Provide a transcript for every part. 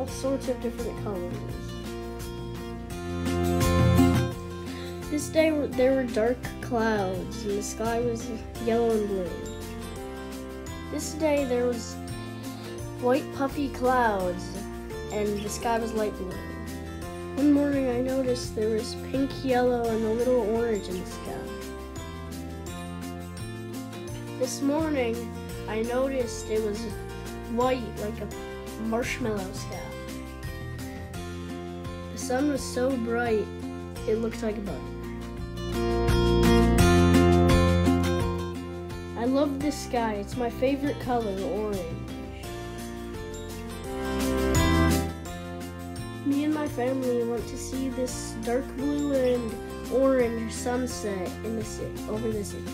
all sorts of different colors. This day there were dark clouds and the sky was yellow and blue. This day there was white puffy clouds and the sky was light blue. One morning I noticed there was pink, yellow, and a little orange in the sky. This morning I noticed it was white like a marshmallow sky. The sun was so bright it looked like a bug. I love this sky. It's my favorite color, orange. Me and my family went to see this dark blue and orange sunset in the over the city.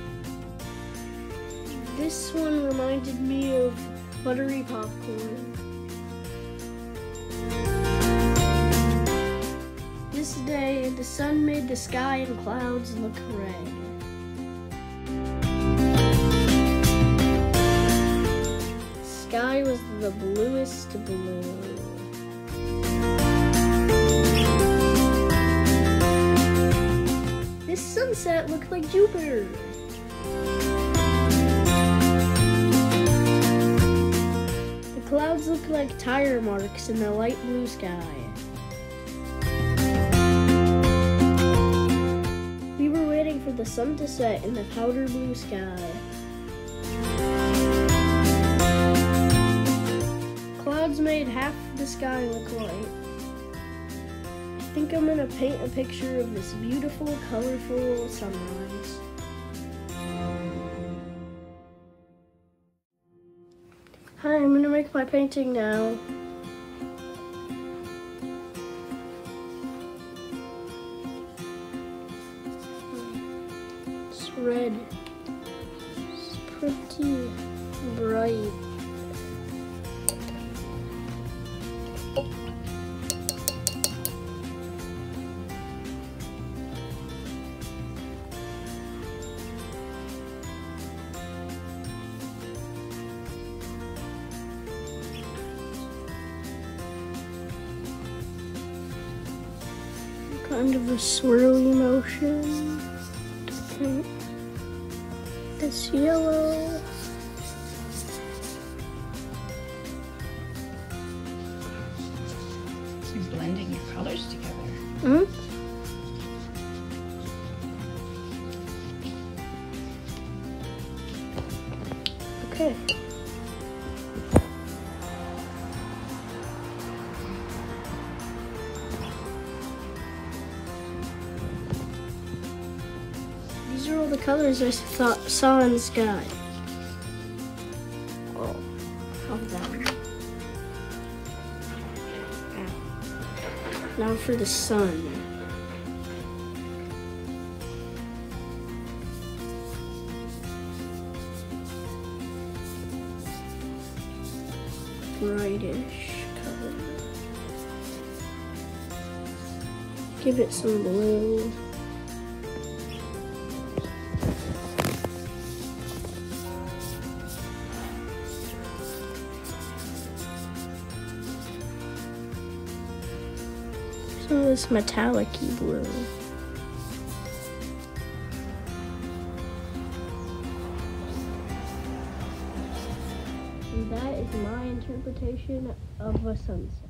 This one reminded me of buttery popcorn. This day, the sun made the sky and clouds look red. The sky was the bluest blue. This sunset looked like Jupiter. The clouds looked like tire marks in the light blue sky. We were waiting for the sun to set in the powder blue sky. Clouds made half the sky look white. I think I'm gonna paint a picture of this beautiful, colorful sunrise. Hi, I'm gonna make my painting now. It's red. It's pretty bright. Kind of a swirly motion. Okay. It's yellow. You're blending your colors together. Mm-hmm. Okay. These are all the colors I saw in the sky. All of them. Now for the sun. Brightish color. Give it some blue. Some of this metallic-y blue. And that is my interpretation of a sunset.